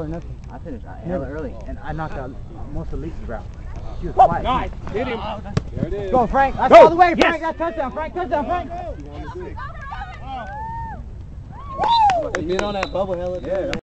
nothing. I finished hella early. And I knocked out most of Lisa's route. She was quiet. Nice. Hit him. There it is. Go, Frank. That's Go. all the way, Yes. Frank. That's touchdown, Frank. Touchdown, Frank. They been on that bubble hella. Yeah.